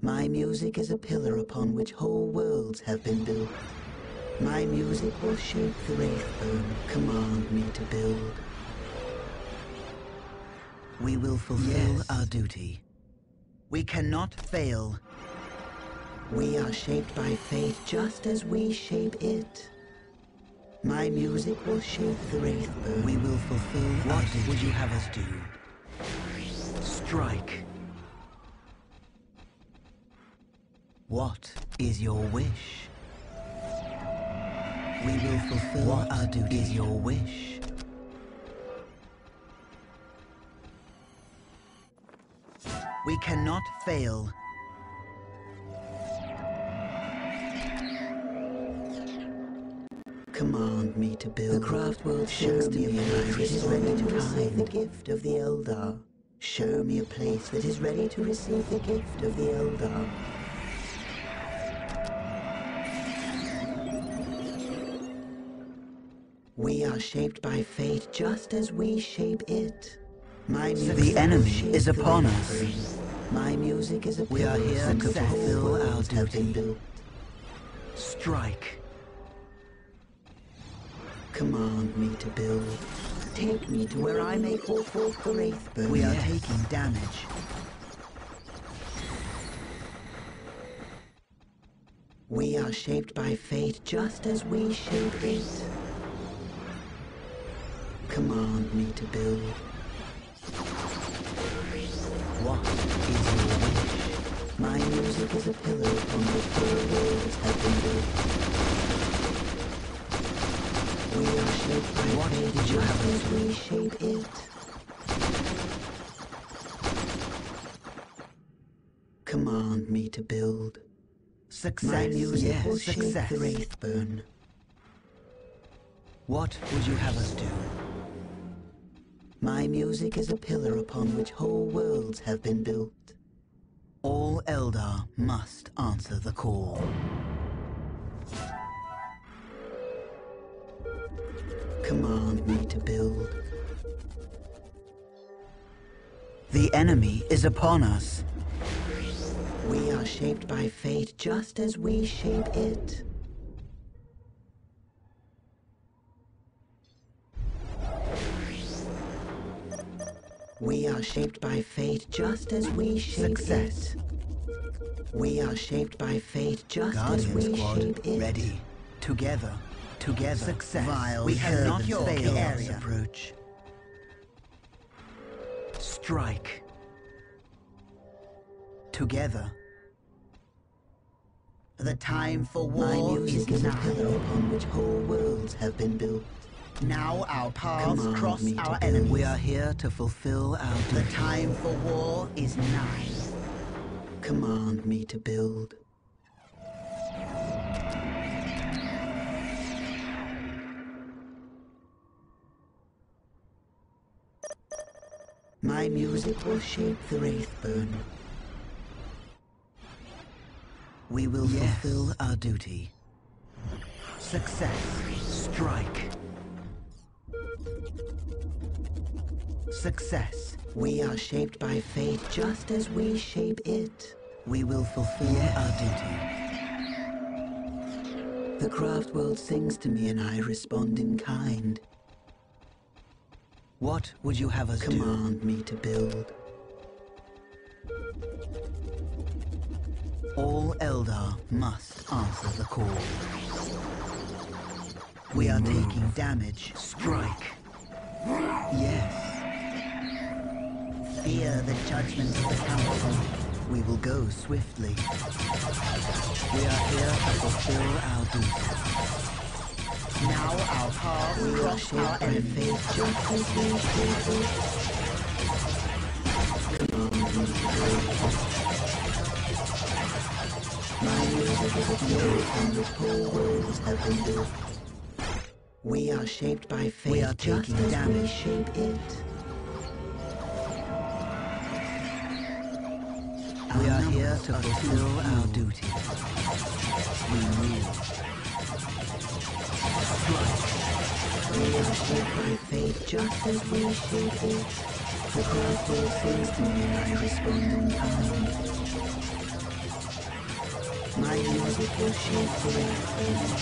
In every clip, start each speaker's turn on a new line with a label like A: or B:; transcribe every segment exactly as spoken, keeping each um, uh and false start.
A: My music is a pillar upon which whole worlds have been built. My music will shape the Wraithburn, command me to build. We will fulfill yes. our duty. We cannot fail. We are shaped by fate just as we shape it. My music will shape the Wraithburn. We will fulfill our duty. What would you have us do? Strike. What is your wish? We will fulfill what our duty. Is your wish? We cannot fail. Command me to build. The craft world shows me a place that is ready to receive the gift of the Eldar. Show me a place that is ready to receive the gift of the Eldar. We are shaped by fate just as we shape it. My the enemy is upon us. My music is a we are here to fulfill our duty. Strike. Command me to build. Take me to where I may call forth the Wraithburn. We are yes. taking damage. We are shaped by fate just as we shape it. Command me to build. What is your wish? My music is a pillar upon which all worlds have been built. We are shaped by what fate did you just as we shape it. Command me to build. Success. My music yes, will success. Shape the Wraithburn. What would you have us do? My music is a pillar upon which whole worlds have been built. All Eldar must answer the call. Command me to build. The enemy is upon us. We are shaped by fate just as we shape it. We are shaped by fate just as we shape Success. It. We are shaped by fate just Guardian as we squad shape it. Ready. Together. Together. Success. Vile we cannot fail area. Approach. Strike. Together. The time for war is now. A pillar upon which whole worlds have been built. Now our paths cross our enemies. We are here to fulfill our duty. The time for war is nigh. Command me to build. My music will shape the Wraithburn. We will yes. fulfill our duty. Success. Strike. Success. We are shaped by fate just as we shape it. We will fulfill yes. our duty. The craft world sings to me and I respond in kind. What would you have us Command do? me to build. All Eldar must answer the call. We are Move. taking damage. Strike. Yes. Fear the judgment of the council. We will go swiftly. We are here to fulfill our duty. Now our paths we cross our enemies. Just as we shape it. My music is a fury from which whole worlds have been built. We are shaped by fate. We are taking just damage. As we shape it. We are here to fulfill our duty. We move. We are shaped by fate just as we shape it. The craft world sings to me and I respond in kind. music will shape the earth.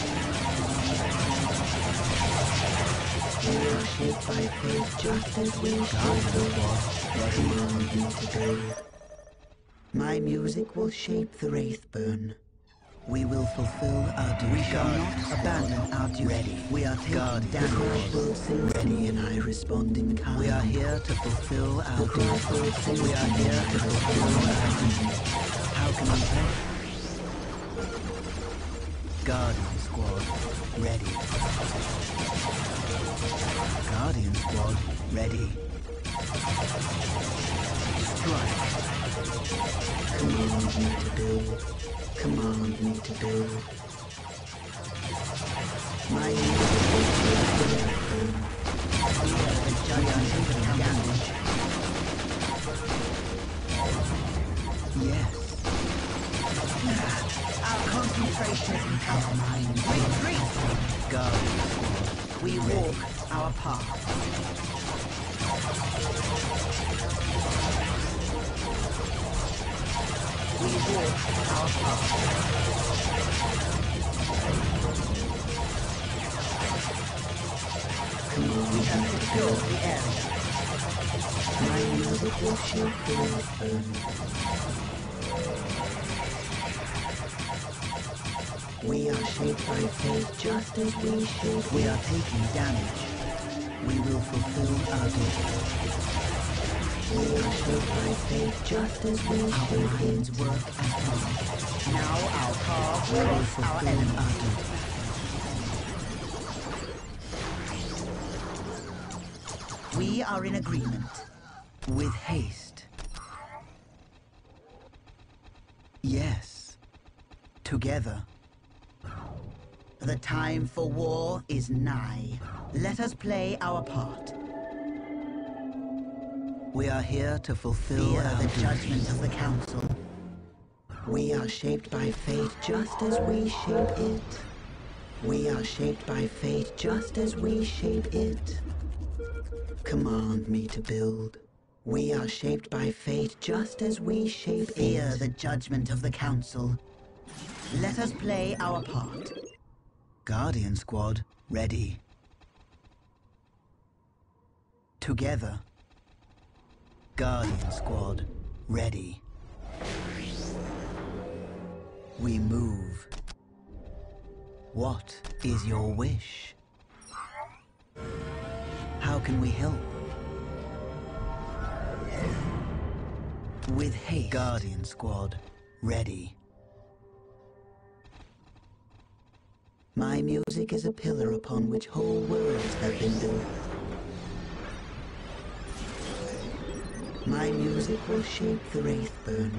A: We are shaped by fate just as we shape the world. Command me to build. My music will shape the Wraithburn. We will fulfill our duty. We shall not abandon our duty. Ready. We are taking damage. Will sing ready, and I respond in kind. We are here to fulfill our duty. We are here to fulfill our duty. How can we help? Guardian Squad, ready. Guardian Squad, ready. Strike. Command me to build. Command me to build. My music will shape the earth. Fear the judgment of the damage. Yes. Our concentration is in our mind. Retreat! Guardian Squad. We walk our path. We walk our path. Come on, we have secured the area. My music will shape the earth. We are shaped by fate just as we shape. We are taking damage. We will fulfill our duty. We are shaped by fate just as we our shape minds it. Work as one. Now our paths will fulfill our enemy. Our duty. We are in agreement. With haste. Yes. Together. The time for war is nigh. Let us play our part. We are here to fulfill Fear the duty. Judgment of the Council. We are shaped by fate just as we shape it. We are shaped by fate just as we shape it. Command me to build. We are shaped by fate just as we shape Fear it. Fear the judgment of the Council. Let us play our part. Guardian Squad, ready. Together. Guardian Squad, ready. We move. What is your wish? How can we help? With haste. Guardian Squad, ready. My music is a pillar upon which whole worlds have been built. My music will shape the Wraithburn.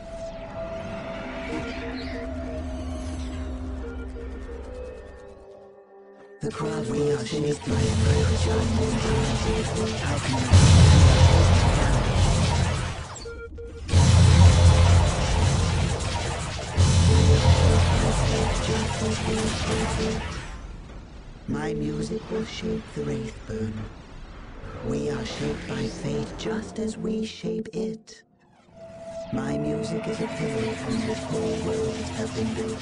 A: The crowd we are shaped by a How can My music will shape the Wraithburn. We are shaped by fate just as we shape it. My music is a pillar from which whole worlds have been built.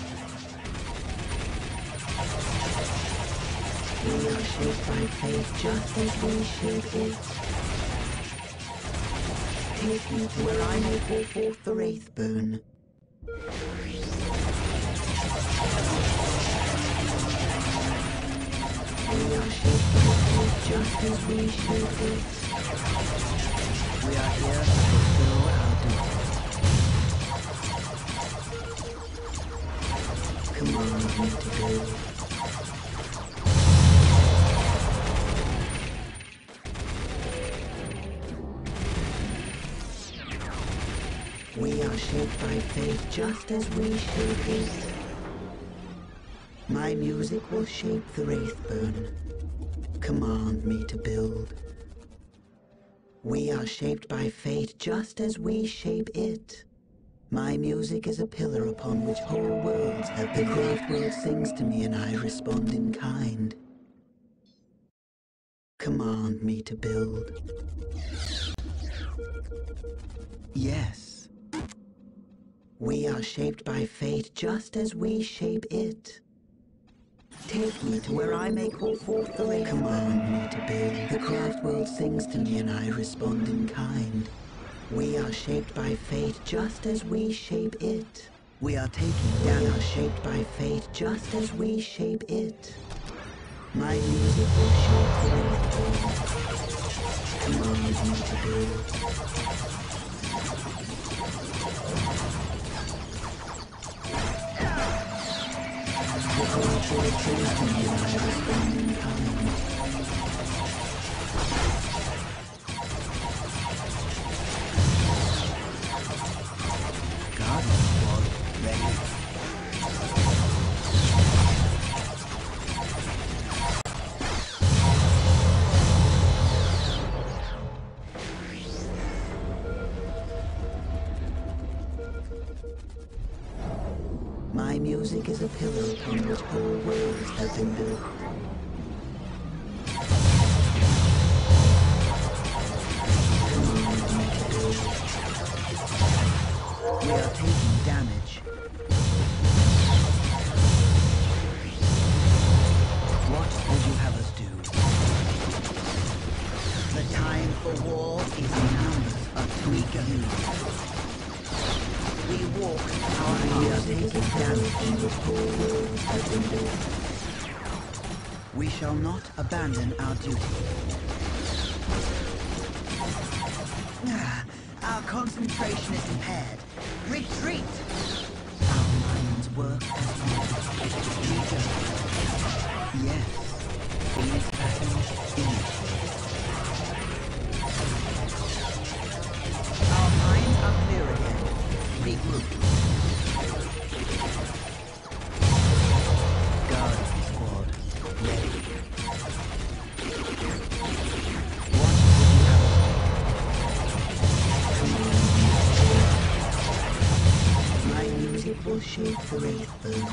A: We are shaped by fate just as we shape it. Take me to where I may call forth the Wraithburn. We are shaped by fate just as we shape it. We are here to fulfill our duty. Command me to build. We are shaped by fate just as we shape it. My music will shape the Wraithburn. Command me to build. We are shaped by fate just as we shape it. My music is a pillar upon which whole worlds have been. The craft world sings to me and I respond in kind. Command me to build. Yes. We are shaped by fate just as we shape it. Take me to where I may call forth the rain. Command me to build. The craft world sings to me and I respond in kind. We are shaped by fate just as we shape it. We are taking down. We are shaped by fate just as we shape it. My music will shape the earth. Command me to build. The craft world sings to me and I respond in kind. My music is a pillar upon which whole worlds have been built. Command me to build. We are taking damage. What would you have us do? The time for war is numbers of Tweaker. We walk our path. We are taking damage. The whole world has been built. We shall not abandon our duty. Ah, our concentration is impaired. Retreat! Our minds work as one. We go. Yes. These patterns initiate. Our minds are clear again. Regroup. Guard squad, ready. What would you have? My music will shape the Wraithburn.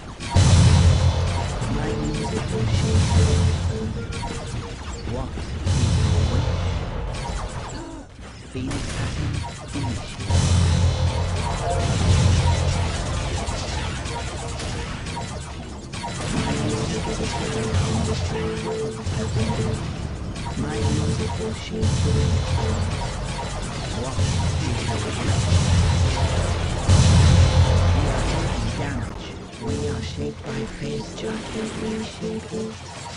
A: My music will shape the Wraithburn. What is your wish? Phoenix pattern initiate. My music will shape the world. What is your wish? We are taking damage. We are shaped by fate just as we shape it.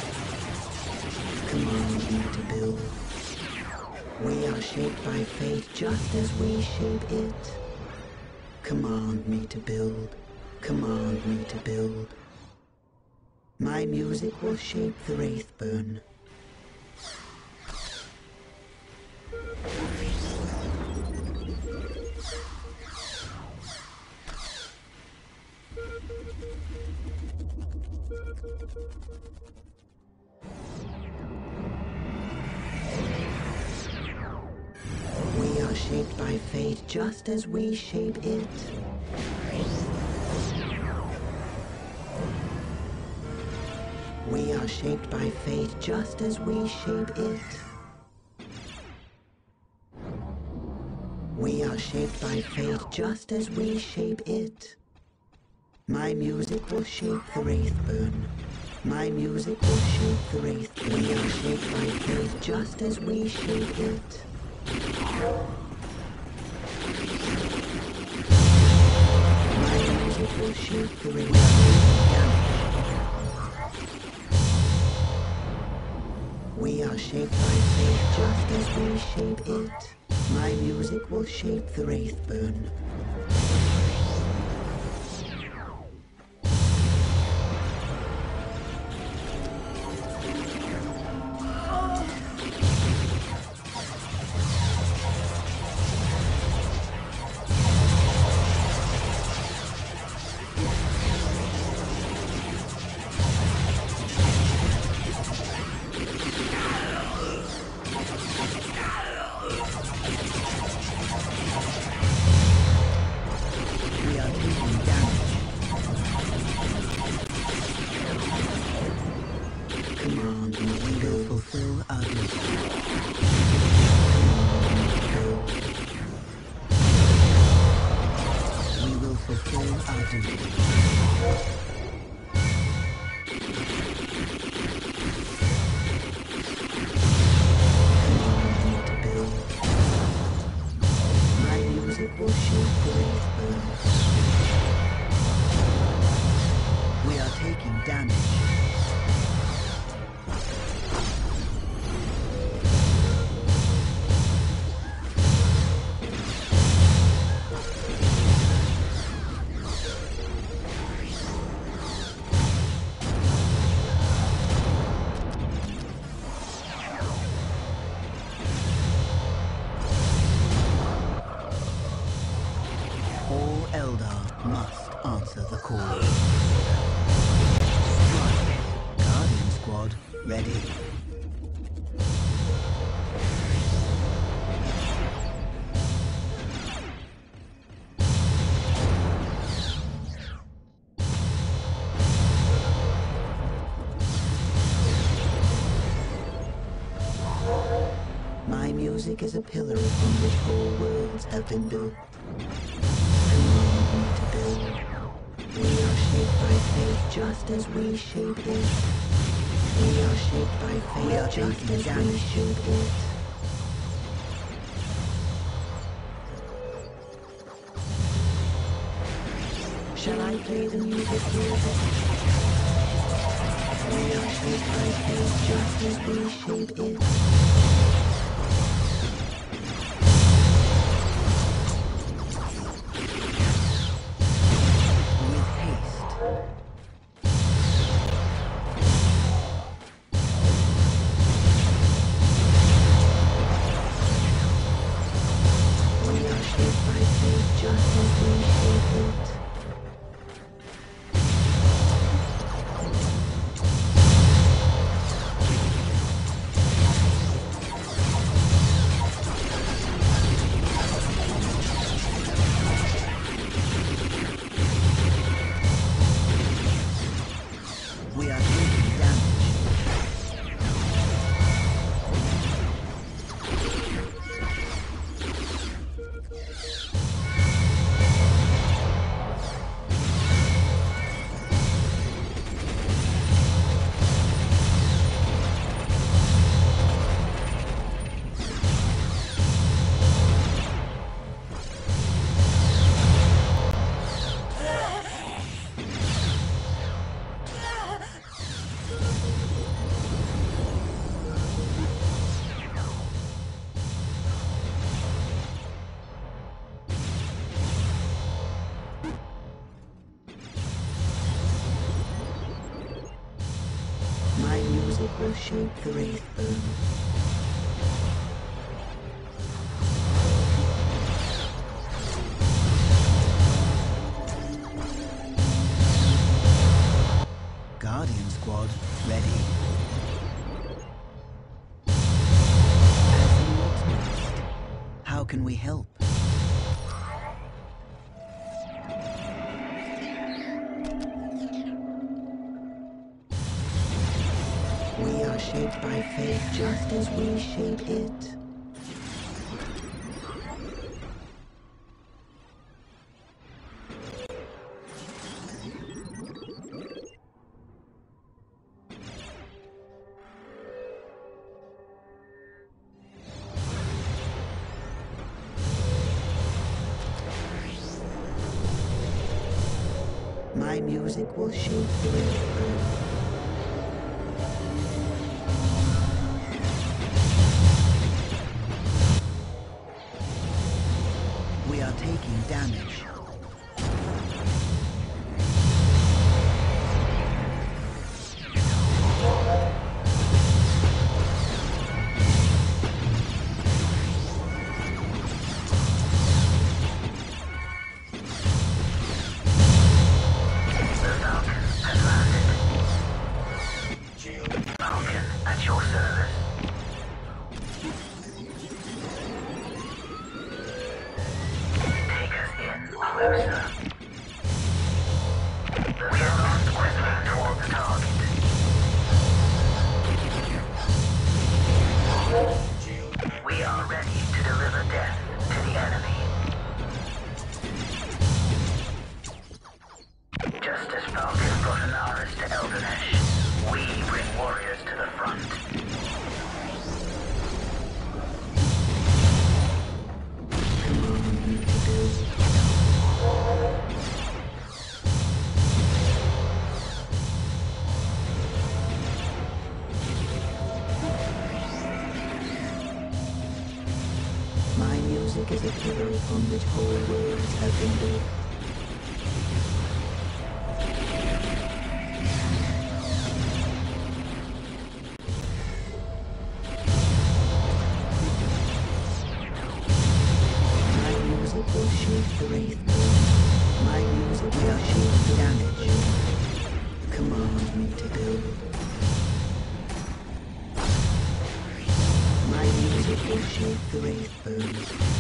A: Command me to build. We are shaped by fate just as we shape it. Command me to build. Command me to build. My music will shape the Wraithburn. We are shaped by fate just as we shape it. We are shaped by fate just as we shape it. We are shaped by fate just as we shape it. My music will shape the Wraithburn. My music will shape the Wraithburn. We are shaped by fate just as we shape it. My music will shape the Wraithburn. We are shaped by fate just as we shape it. My music will shape the Wraithburn. our duty. Command me to build. My music will shape the wraith burn. We are taking damage. All Eldar must answer the call. Strike. Guardian squad, ready. My music is a pillar upon which whole worlds have been built. Command me to build. We are shaped by fate just as we shape it. We are shaped by fate we are just as we shape it. Shall I play the music here? We are shaped by fate just as we shape it. It will shape the wraith burn. Guardian squad, ready. Azimuth Mist. How can we help? We are shaped by fate just as we shape it. My music will shape the wraith burn. We are taking damage. pillar upon which whole worlds have been built. My music will shape the wraith burn. My music will shape the damage. Command me to build. My music will shape the wraith burn.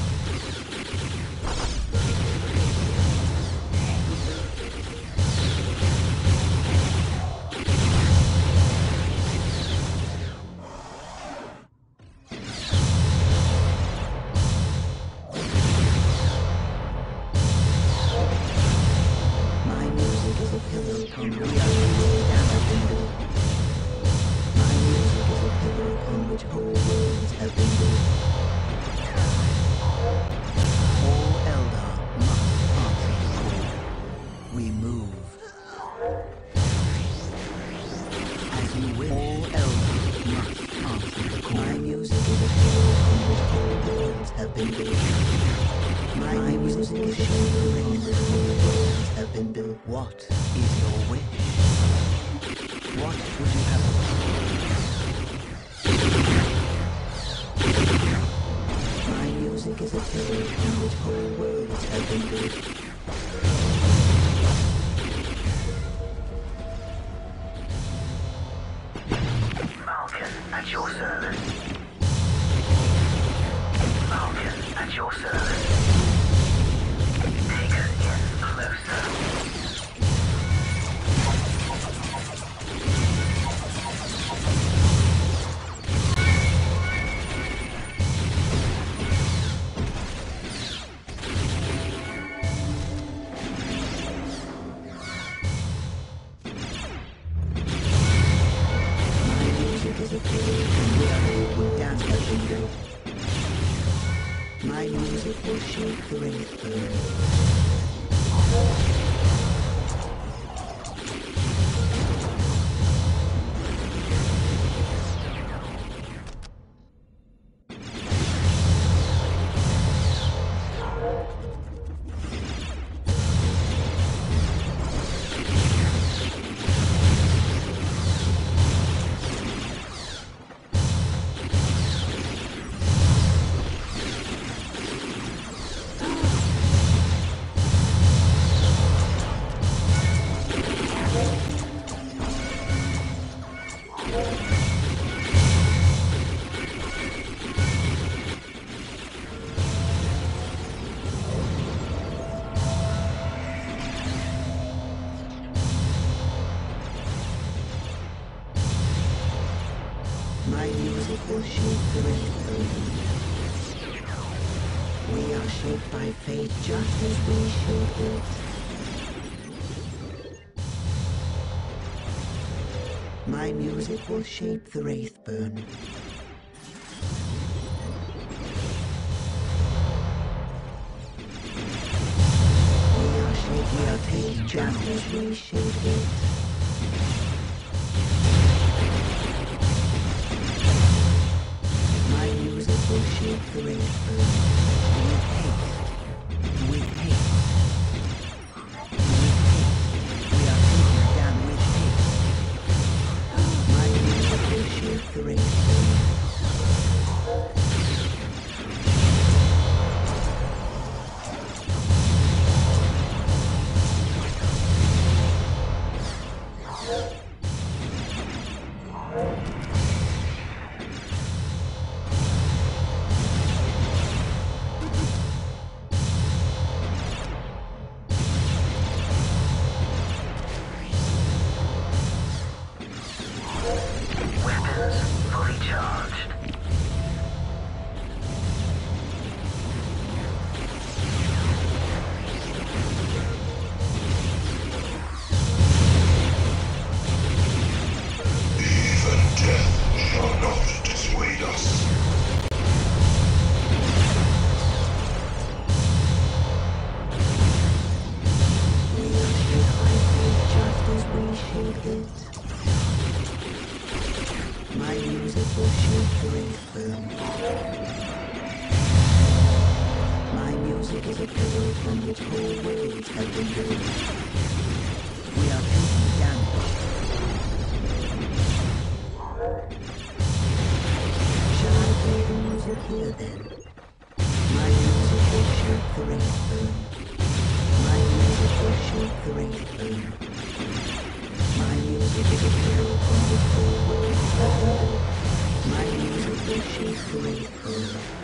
A: My music is a pillar upon which whole worlds have been built. My music is a pillar upon which whole worlds have been built. All Eldar must answer the call. We move. As you wish. All Eldar must answer the call. My music is a pillar upon which whole worlds have been built. My, My music is a pillar upon which whole worlds have been built. What is your wish? What would you have? My music is a pillar upon which whole worlds have been built. Falcon at your service. Falcon at your service. Take us in closer. My music will shape the wraith burn. My music will shape the wraith burn. We are shaped by fate just as we shape it. My music will shape the wraith burn. We are shaped by fate just as we shape it. Will shape the wraith burn. With haste. With haste. With haste. We are taken down with haste. My music will shape the wraith burn. through. We are taking damage. Shall I play the music here then? My music will shake the rainbow. My music will shake the rainbow. My music is a hero from the whole world. My music will shake the rainbow.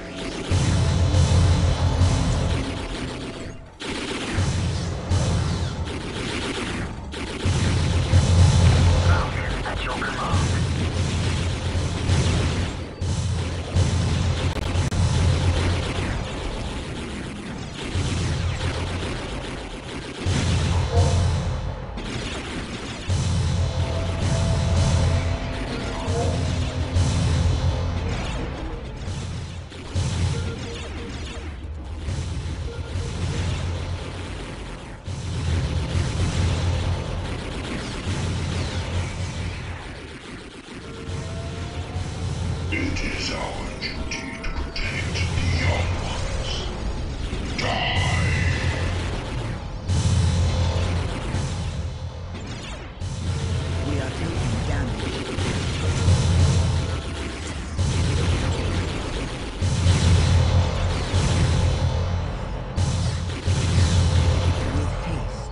B: It is our duty to protect the young ones. Die!
A: We are taking damage. With haste.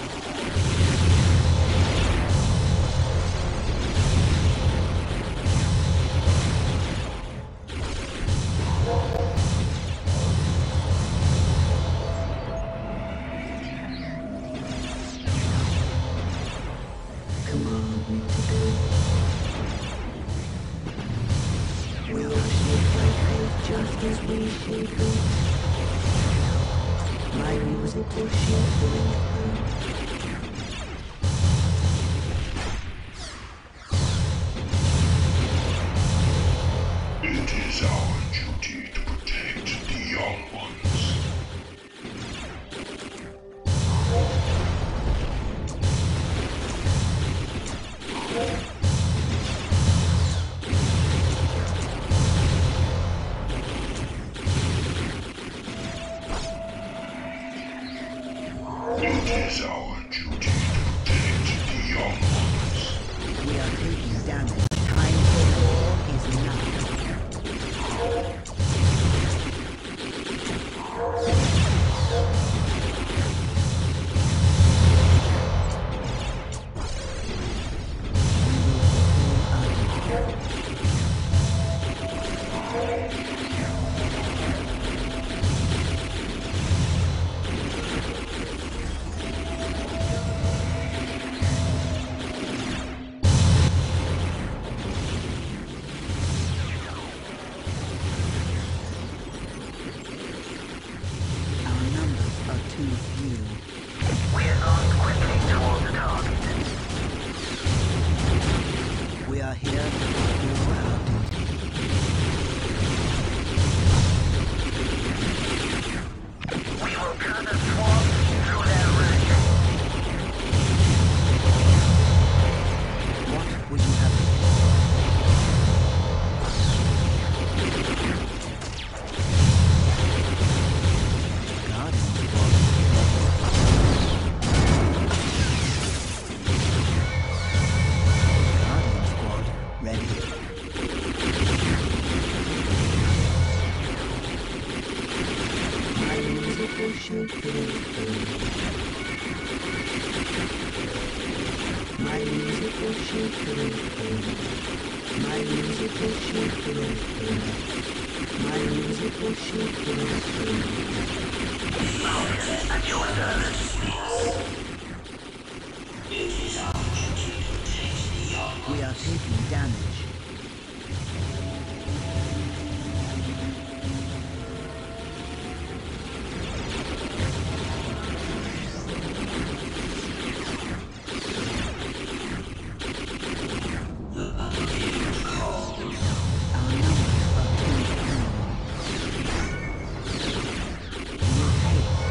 A: Command me to go. We are shaped by fate just as we shape it. My music will shape the rainbow.
B: It is our duty to protect the young ones. It is our duty to protect the young ones.
A: We are taking damage. Time for war is now. Our numbers are too few.
C: We advance quickly toward the target.
A: We are here to fulfill our duty.
C: We will cut a swath through their ranks.
A: What would you have me do? Guardian squad. Guardian squad ready. My music will shake the rainbow. My music will shake the rainbow. My music will shake the rainbow. My music will shake the rainbow.
C: At your service.
A: We are taking damage. Our numbers are too few. With haste.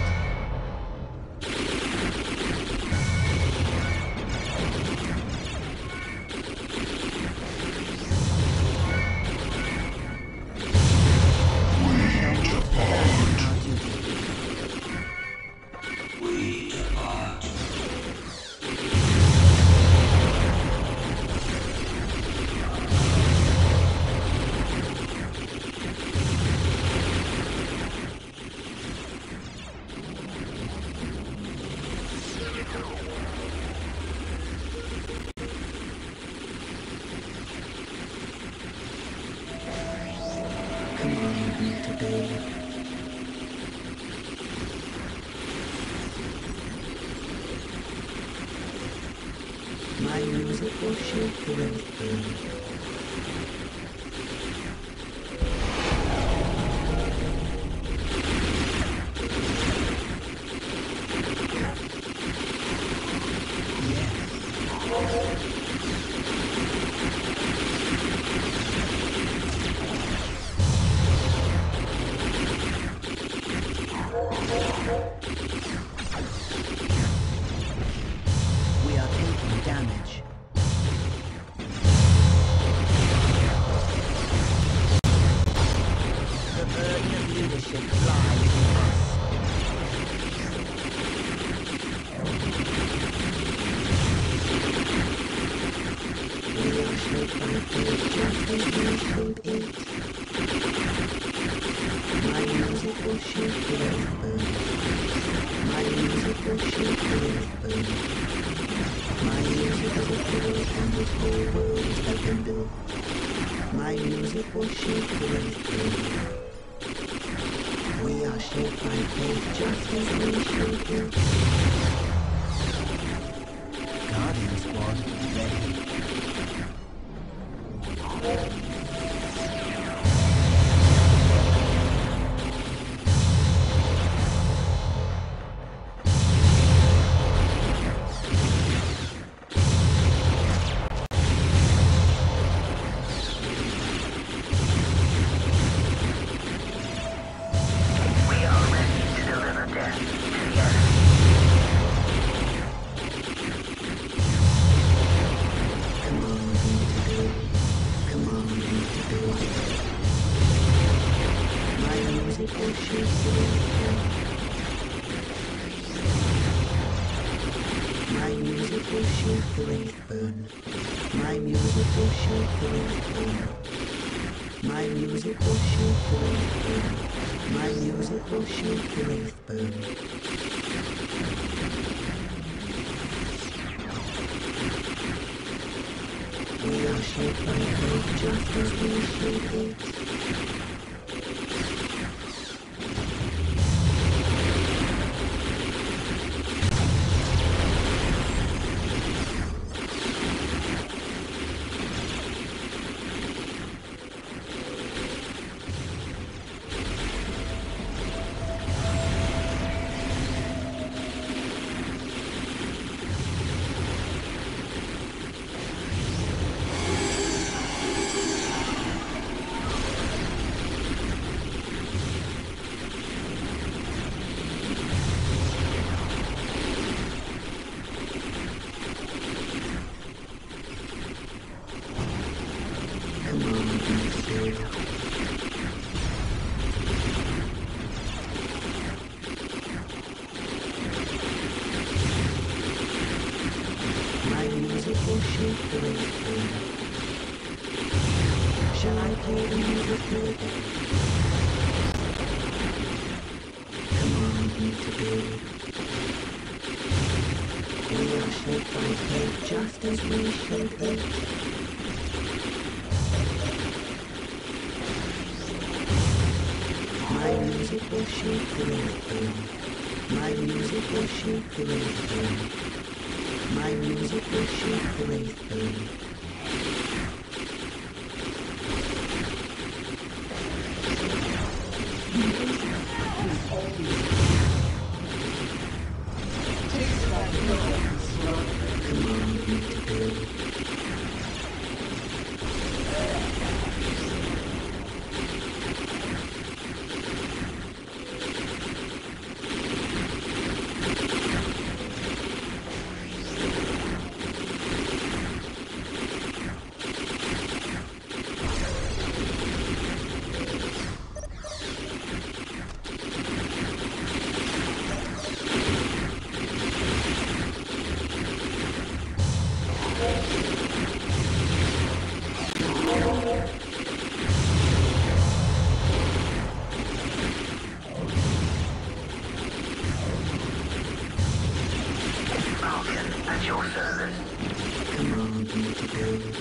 A: to build. My music will shape the earth. We are taking damage. The burden of leadership lies with us. We are shaped by fate just as we shape it. My music will shape the earth. My music will shape the earth. My music is a pillar on this whole world has been built. My music will shape the earth. We are shaped by fate just as we shape it. Guardian Squad ready. My music will shape the wraith burn. My music will shape the wraith burn. My music will shape the wraith burn. My music will shape the wraith burn. We are shaped by fate just as we shape it. My music will shape the wraith. Shall I play the music further? Command me to build. We are shaped by fate just as we shape it. My music will shape the wraith. My music will shape the wraith. My music will shape the wraith burn. Command me to build.
C: At your service.
A: Command me to build.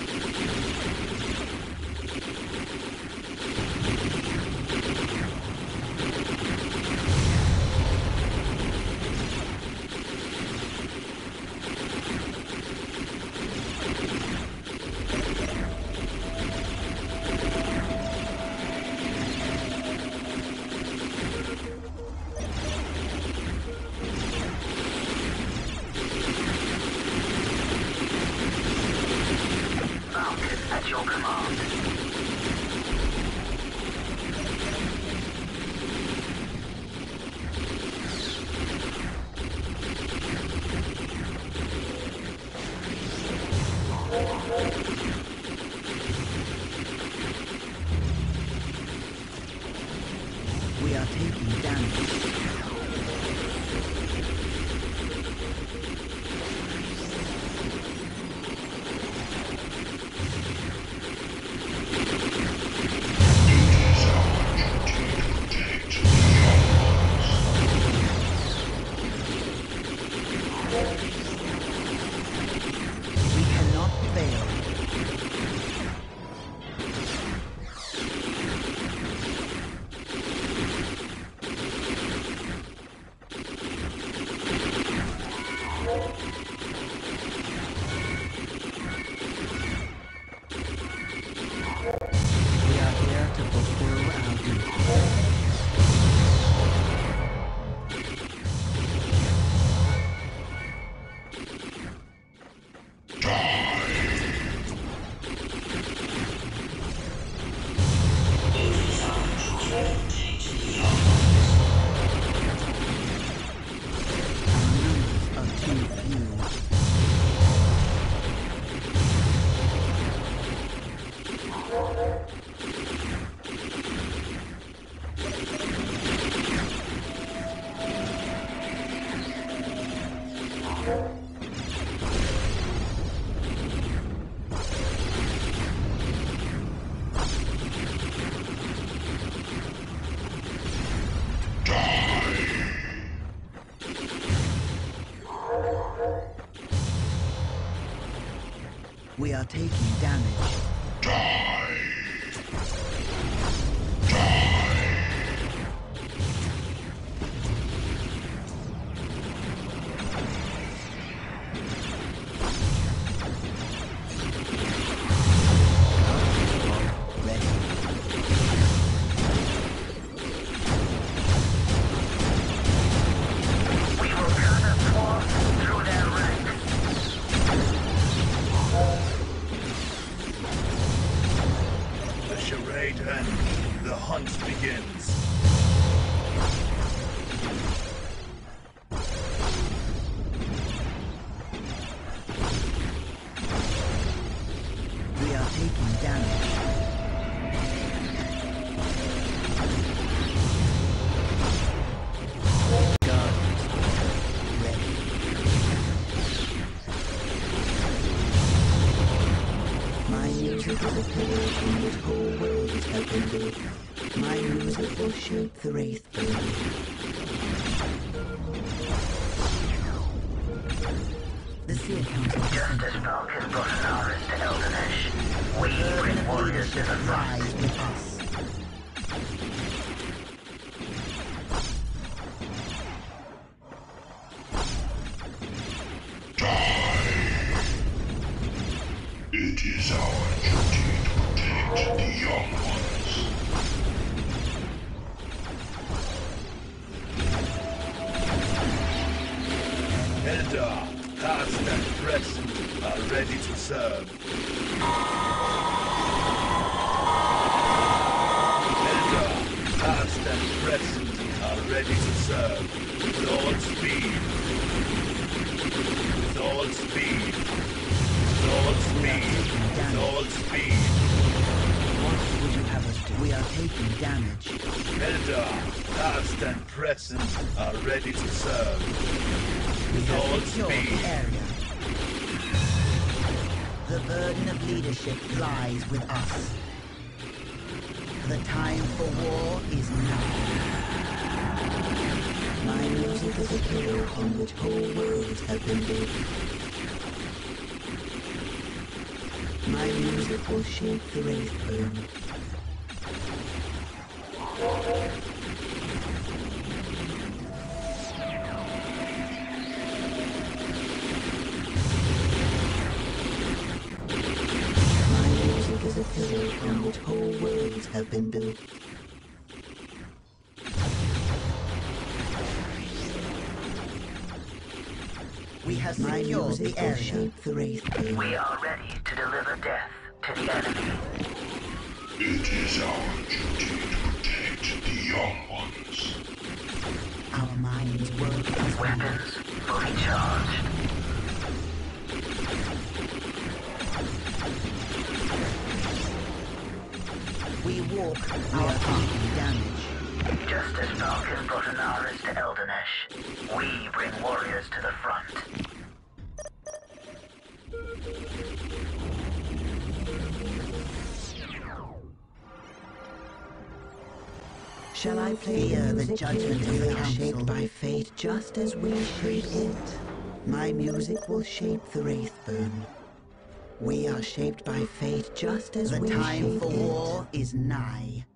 C: at your command.
A: We are taking damage. We are taking damage.
B: Die!
D: The hunt begins.
A: We are taking damage. Guards ready. My music is a pillar from which whole world is helping build. My music will shape the wraith bone. The Seer Council
C: Just as Falcon brought Anaris to Eldenesh, we bring warriors to the front.
A: lies with us.
B: It is our duty to protect the young ones.
D: Eldar, past and present, are ready to serve. Eldar, past and present, are ready to serve. With all speed. With all speed. With all speed. With all speed.
A: What would you have us do? We are taking damage.
D: Eldar, past and present, are ready to serve.
A: We
D: With all
A: have secured
D: speed.
A: the area. The burden of leadership lies with us. The time for war is now. My music is a pillar upon which whole worlds have been built. My music will shape the wraith bone. My music is a pillar upon which whole worlds have been built. We have secured the area. Shape the wraith bone.
C: We are ready to deliver death to the enemy.
B: It is our duty to protect the young ones.
A: Our minds work as one.
C: Weapons fully charged.
A: We walk, we are taking damage.
C: Just as Falcon brought Anaris to Eldenesh, we bring warriors to the front.
A: Shall I play Fear the judgment of the council, shaped by fate just as we shape it? My music will shape the Wraithburn. We are shaped by fate just as we shape it. The time for war is nigh.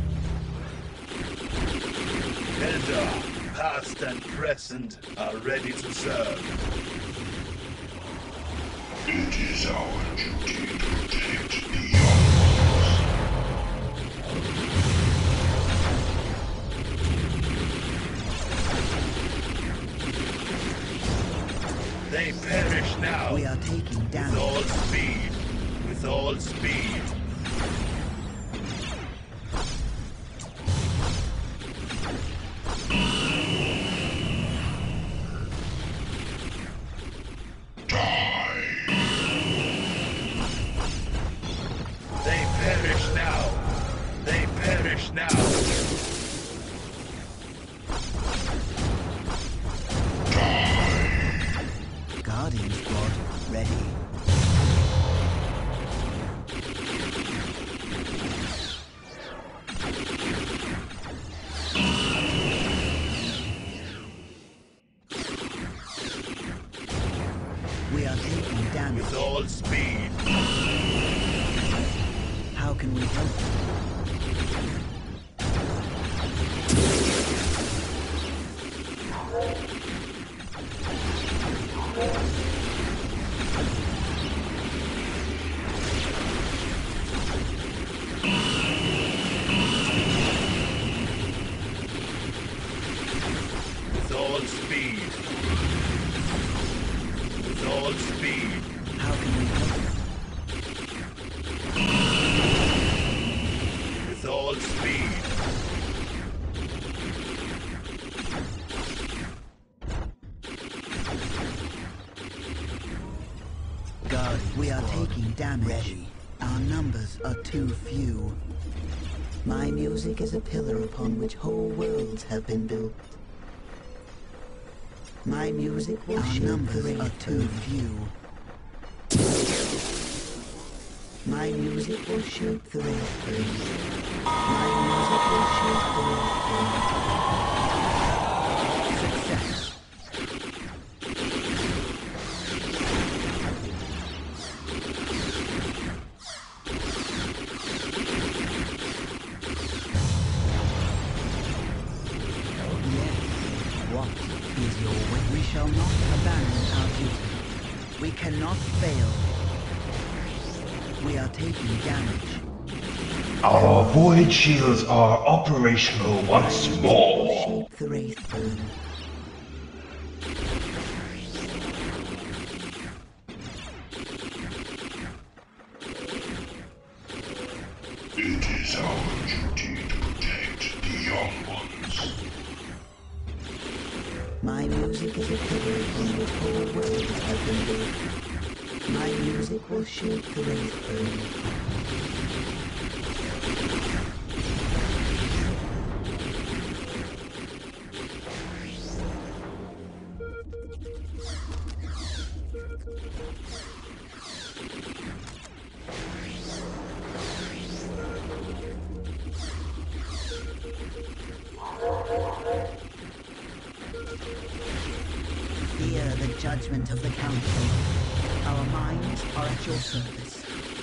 D: Eldar, past and present, are ready to serve.
B: It is our duty to protect the young ones.
D: They perish now.
A: We are taking damage.
D: With all speed. With all speed. They perish now. They perish now.
A: Guardian squad, ready. We are taking damage.
D: With all speed.
A: How can we help?
D: With all speed. With all speed.
A: How can we help?
D: With all speed.
A: Guard, we are taking damage. Ready. Our numbers are too few. My music is a pillar upon which whole worlds have been built. My music will shape the Wraithburn. Our numbers are too few. My music will shape the Wraithburn. My music will shape the Wraithburn. Success. What is your way? We shall not abandon our duty. We cannot fail. We are taking damage.
B: Our void shields are operational once more.
A: Shape the Wraithburn.
B: It is our duty to protect the young ones.
A: My music is a pillar upon which whole worlds have been built. My music will shape the Wraithburn. Fear the judgment of the Council. Our minds are at your service.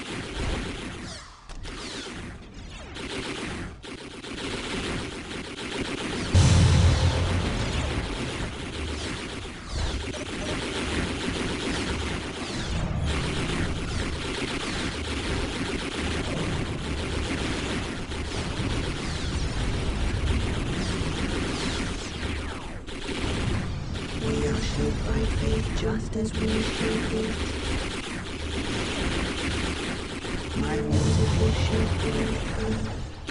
A: We are shaped by fate just as we shape it. My music will shape the earth.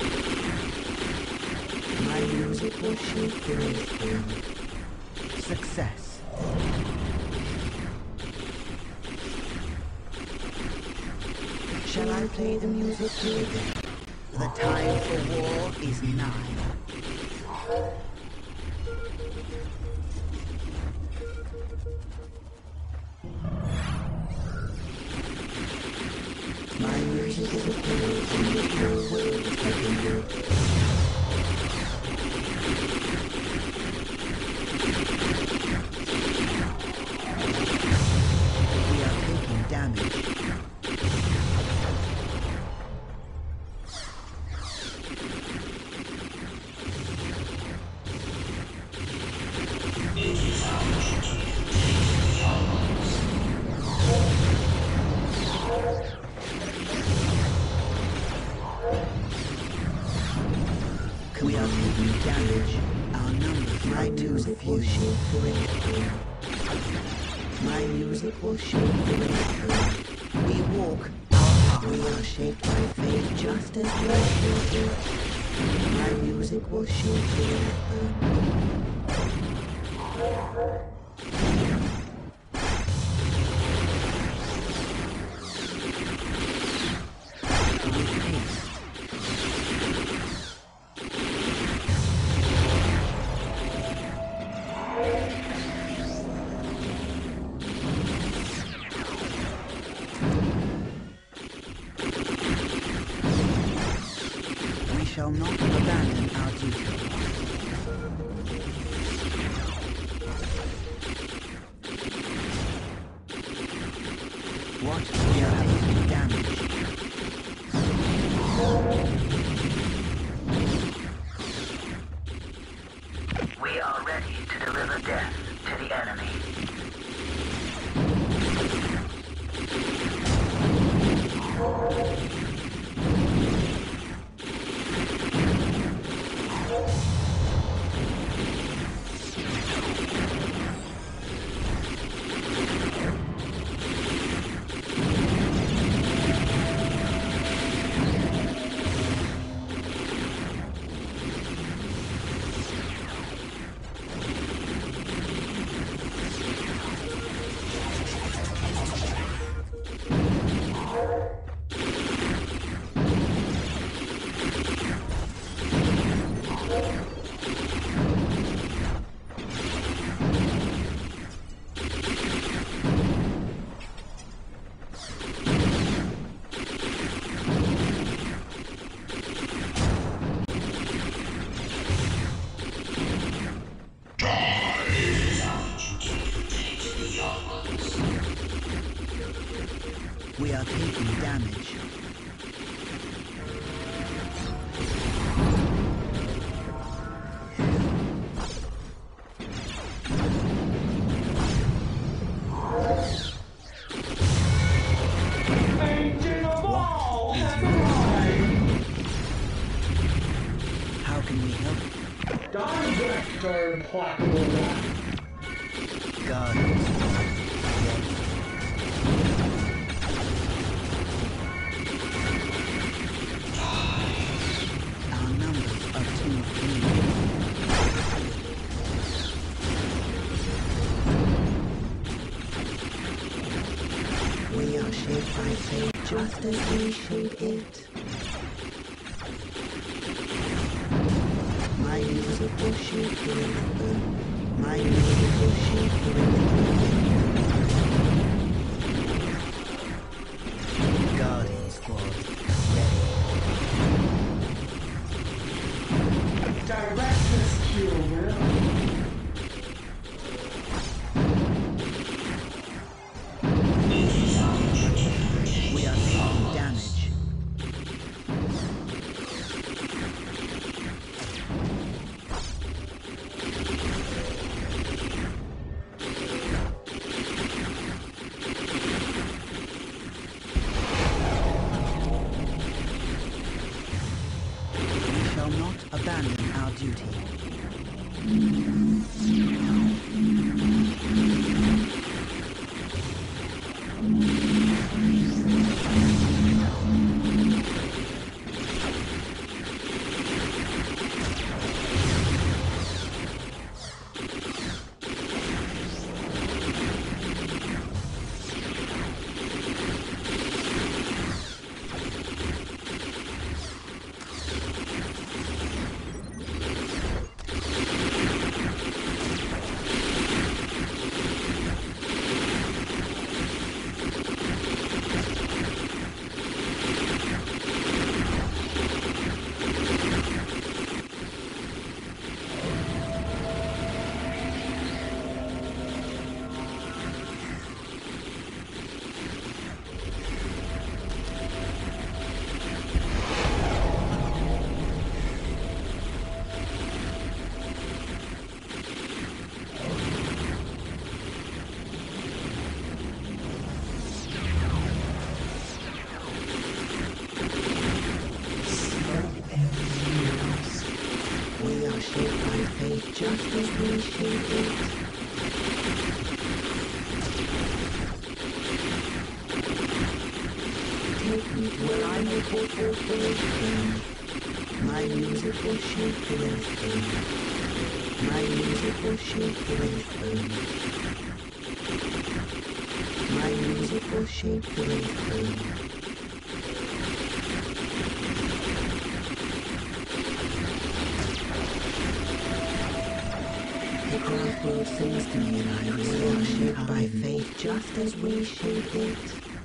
A: My music will shape the earth. Success. Shall I play the music here then? The time for war is nigh. My music is a play from the whole world is taking good. We are taking damage. We are taking damage. Our numbers, my music will shape the rainbow. My music will shape the rainbow. We walk our path. We are shaped by fate just as we are shaped. My music will shape the rainbow. We shall not abandon our duty. What? We are taking damage.
C: We are ready to deliver death to the enemy.
A: We are taking damage. How can we help?
E: Direct are implacable now.
A: Guardians. Our numbers are too few. We are shaped by fate just as we shape it. My music will shape the rainbow. My music will shape the rainbow. Guardian squad, ready.
E: Direct this kill, will.
A: We are taking damage. We shall not abandon our duty. shape it. Take me to where I may call forth the wraith. My music will shape the wraith. My music will shape the wraith. My music will shape the wraith. The crossroad sings to me and I we are shaped by fate just as we shape it.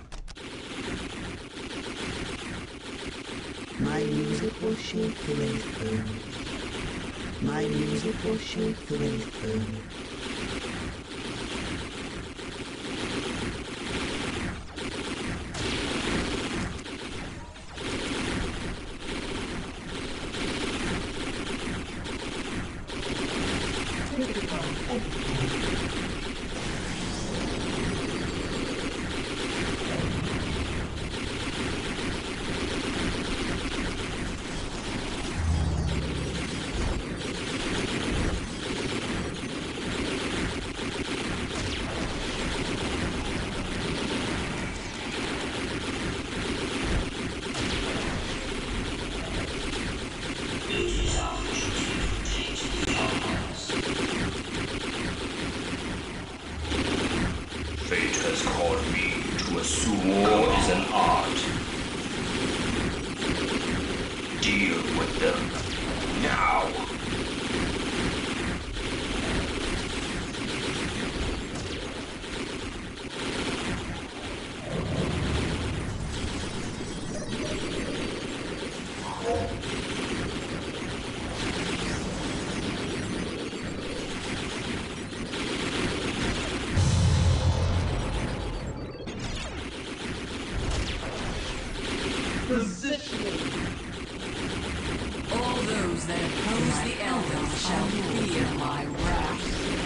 A: My music will shape the wraith. My music will shape the wraith.
B: Fate has called me to assume war is an art. Deal with them now.
F: All those that oppose the Eldar shall fear my wrath.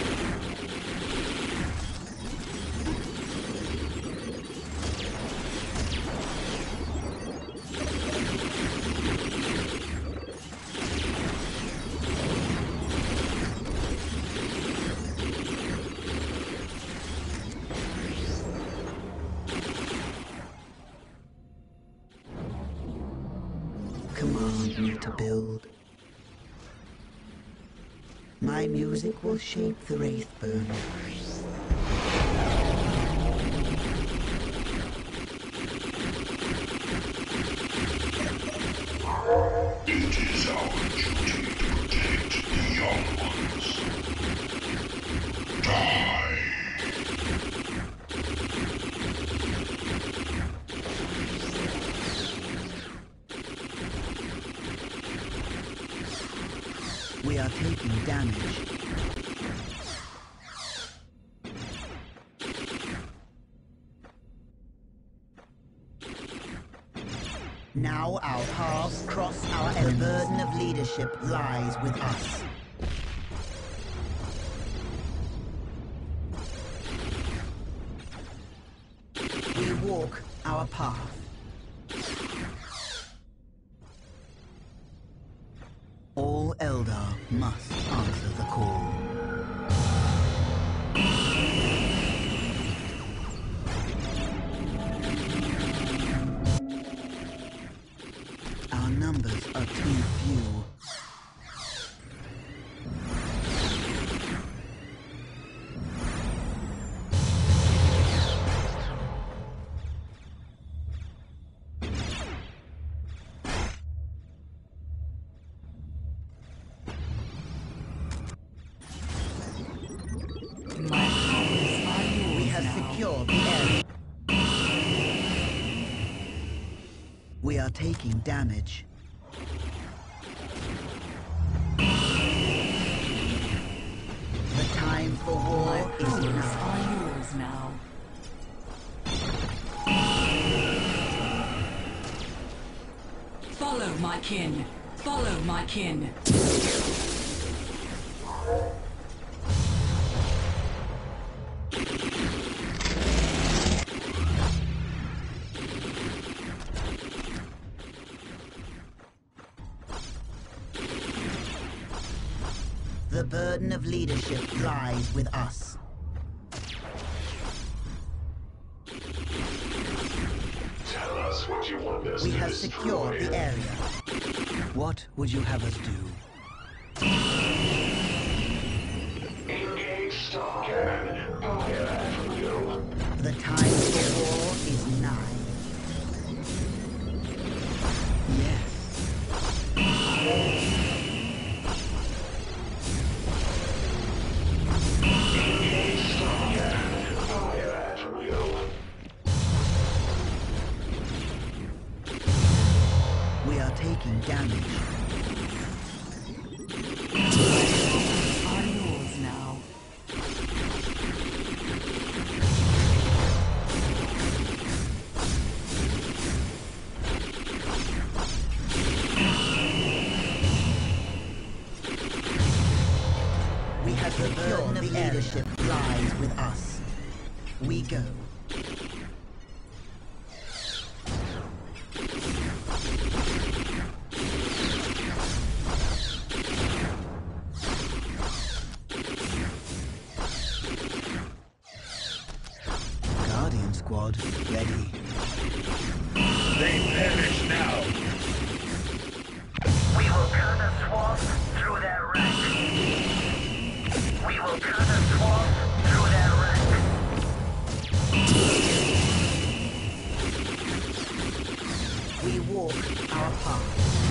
A: Command me to build. My music will shape the Wraithburn.
B: It is our duty to protect the young ones. Die!
A: We are taking damage. Now our paths cross, our and the burden of leadership lies with us. We walk our path. All Eldar must answer the call. Our numbers are too few. Secure the area. We are taking damage. The time for war is now.
F: Are yours now. Follow my kin. Follow my kin.
A: The The burden of leadership lies with us.
B: Tell us what you want us
A: We
B: to
A: have
B: destroy.
A: secured the area. What would you have us do?
B: Engage Star Cannon. Fire at will.
A: The time for war is nigh. Yes.
B: Engage Star Cannon. Fire at will.
A: We are taking damage.
F: Are yours now.
A: We have secured the leadership lies with us. We go. Guardian squad ready.
D: They perish now.
C: We will cut a swath through their ranks. We will cut a swath through their ranks.
A: We walk our path.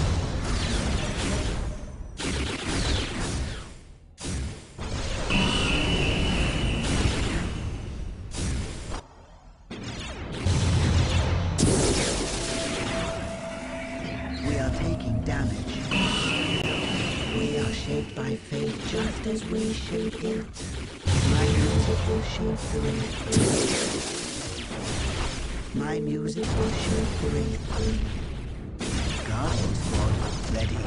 A: We are taking damage. We are shaped by fate just as we shape it. My music will shape the wraith. My music will shape the wraith. Guardian squad ready.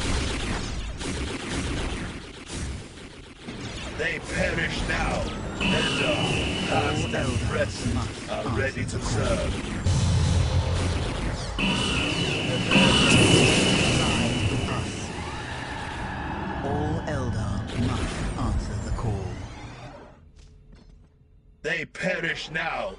D: They perish now. Eldar, past and present, are ready to serve.
A: Lies with us. All Eldar must answer the call.
D: They perish now.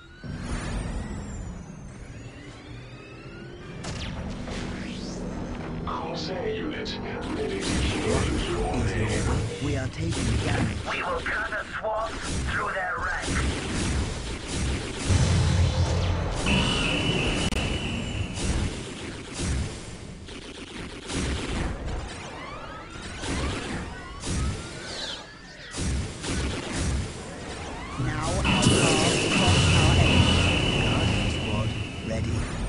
B: Corsair unit ready to kill your name.
A: We are taking damage.
C: We will cut a swath through their ranks.
A: Now our path cross our enemies. Guardian squad ready.